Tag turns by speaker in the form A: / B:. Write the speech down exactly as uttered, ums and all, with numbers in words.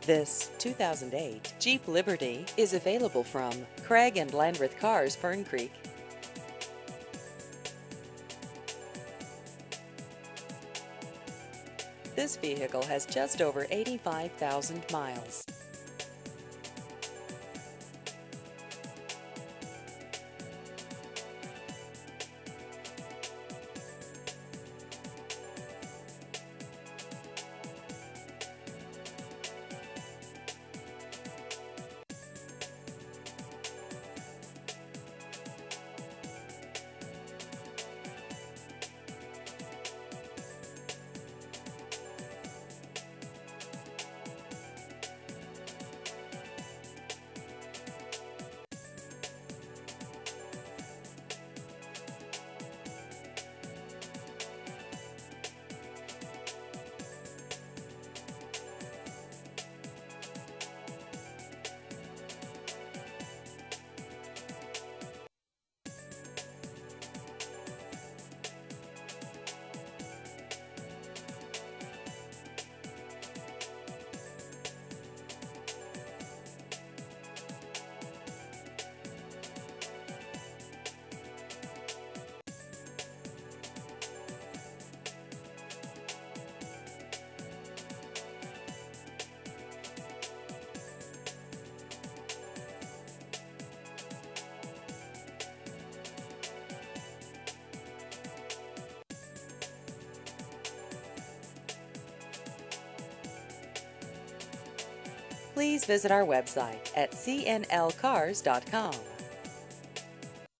A: This two thousand eight Jeep Liberty is available from Craig and Landreth Cars, Fern Creek. This vehicle has just over eighty-five thousand miles. Please visit our website at c n l cars dot com.